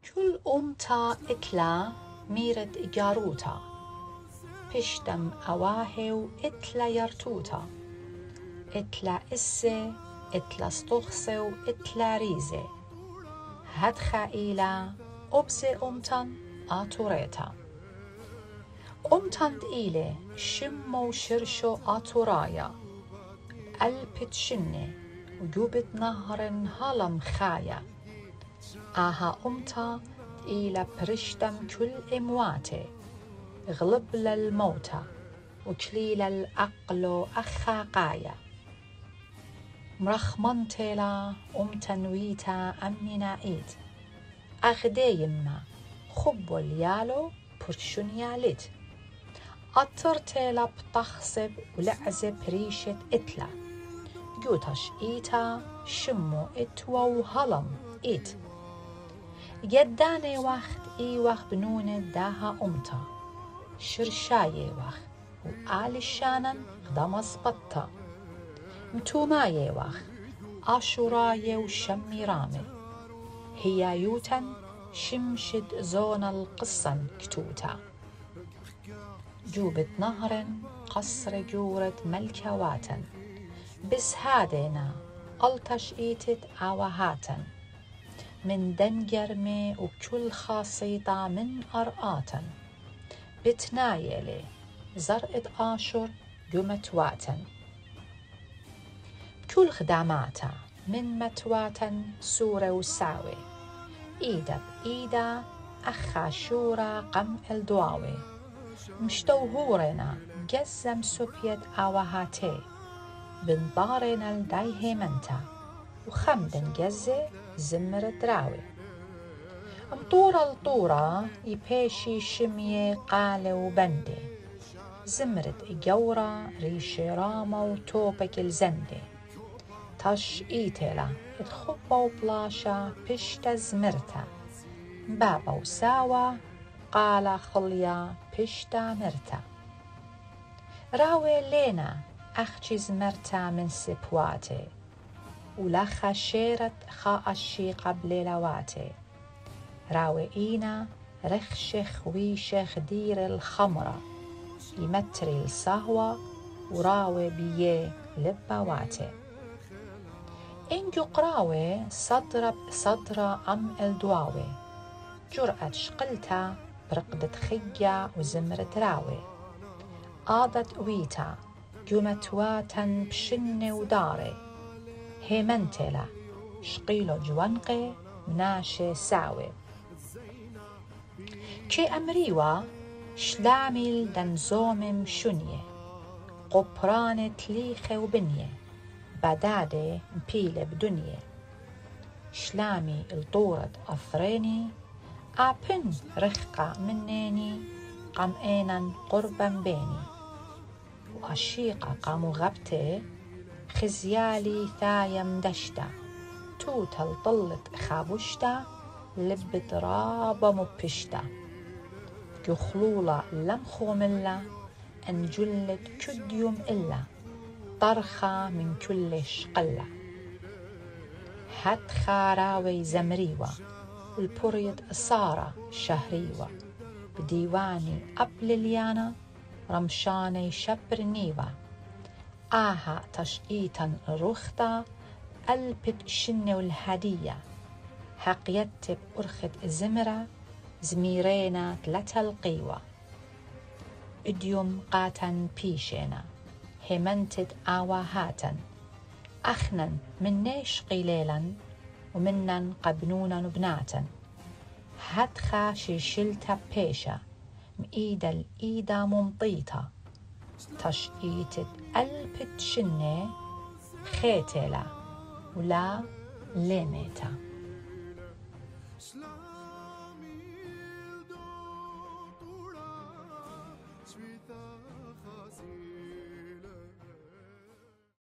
كل أمتا إتلا ميرد جاروتا بشتم أواهو إتلا يرتوتا إتلا إسي إتلا ستوخسو إتلا ريزي هدخا إيلا أبسي أمتن آتوريتا أمتن إيلي شمو شرشو آتورايا ألبت شني وجوبت نهر هلم خايا آها أمتا إيلا برشتم كل إمواتي غلب للموتى وكليل الأقل أخاقايا مرخمنتلا أمتنويتا أمننا إيد أغديما خبو اليالو برشنياليت أطرتلا بتخصب ولعزب ريشة إتلا جوتش إيتا شمو إتوا وهلم إيت جداني وقت إي وقت بنون داها أمتا شرشاي وقت وآل الشانن غدمس بطا متوماي وقت آشوراي وشمي رامي هي يوتن شمشد زون القصن كتوتا جوبت نهر قصر جورة ملكواتن بس هادينا ألتش إيتت عواهاتن من دنجرمي وكل خاصيطة من أرآتن بتنايلي زرقة آشر جمتواتن كل خداماتا من متواتن سورة وساوي إيدا بإيدا أخا شورا قم الدواوي مشتوهورنا جزم سبيت آوهاتي بنضارنا الدايه منتا وخمدن جزي زمر دراوي مطورة الطورة يبيشي شمية قالة وبندي زمرت إجورة ريشي راما وتوبك الزندي تش إيتلا الخبة وبلاشا بشتا زمرتا بابا وساوا قال خليا بشتا مرتا راوي لينا أخشي زمرتا من سبواتي ولخا شيرت خاشي قبل لواتي راوي إينا رخشخ ويشخ دير الخمرة يمتري الصهوة وراوي بيه لبواتي إنجو قراوي صدر أم الدواوي جرأة شقلتا برقدة خيا وزمرة راوي آضت ويتا جمتواتا بشن وداري هيمنتلا شقيلو جوانقي مناشي ساوي كي أمريوا شلاميل دنزومم شنية قبران تليخة وبنية بدادة مبيلة بدنية شلامي الطورة أثريني أبن رخقة منيني قم إينا قربا بيني وأشيقة قاموا غبتي خزيالي ثايم دشتا توتل طلت خابشتا لبت رابا مبشتا جخلولة لم خوملا أن جلت كديوم إلا طرخة من كل شقلة هات خاراوي زمريوة البريد إصارة شهريوة بديواني قبل اليانا رمشاني شبر نيوة آها تشقيتا رختا ألبت شن والهدية حقيتب أرخت زمرة زميرينا تلتا القيوة إديوم قاتن بيشينا همنتد آواهاتا أخنا منيش قليلا ومنن قبنونا بناتا هدخا شلتا بيشا مإيدا الإيدا ممطيتا تشقيتت ألبت شني خيتلا ولا ليميتا